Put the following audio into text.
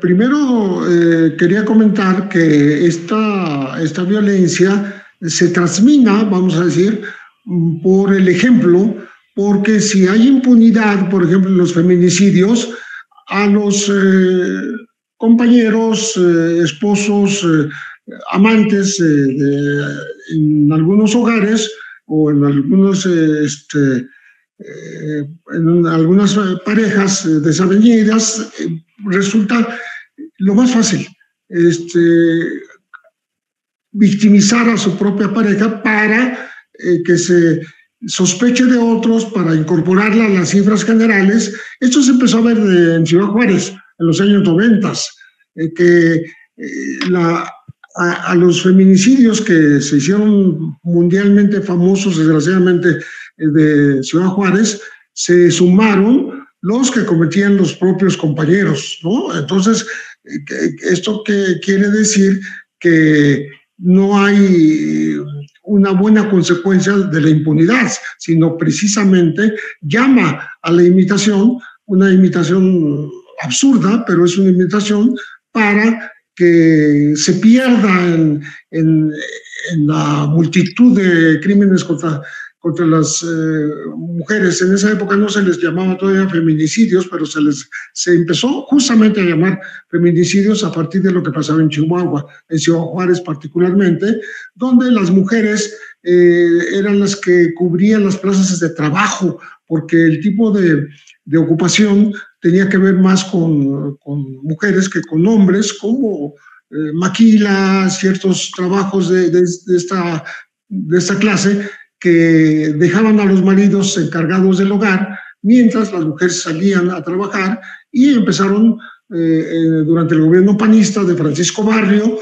Primero quería comentar que esta violencia se transmina, vamos a decir, por el ejemplo, porque si hay impunidad, por ejemplo, en los feminicidios, a los compañeros, esposos, amantes en algunos hogares o en algunos en algunas parejas desavenenciadas, resulta lo más fácil victimizar a su propia pareja para que se sospeche de otros, para incorporarla a las cifras generales. Esto se empezó a ver en Ciudad Juárez en los años 90, a los feminicidios que se hicieron mundialmente famosos, desgraciadamente, de Ciudad Juárez, se sumaron los que cometían los propios compañeros, ¿no? Entonces, ¿esto qué quiere decir? Que no hay una buena consecuencia de la impunidad, sino precisamente llama a la imitación, una imitación absurda, pero es una imitación para que se pierda en la multitud de crímenes contra las mujeres. En esa época no se les llamaba todavía feminicidios, pero se empezó justamente a llamar feminicidios a partir de lo que pasaba en Chihuahua, en Ciudad Juárez particularmente, donde las mujeres eran las que cubrían las plazas de trabajo, porque el tipo de ocupación tenía que ver más con mujeres que con hombres, como maquilas, ciertos trabajos de esta clase, que dejaban a los maridos encargados del hogar, mientras las mujeres salían a trabajar, y empezaron durante el gobierno panista de Francisco Barrio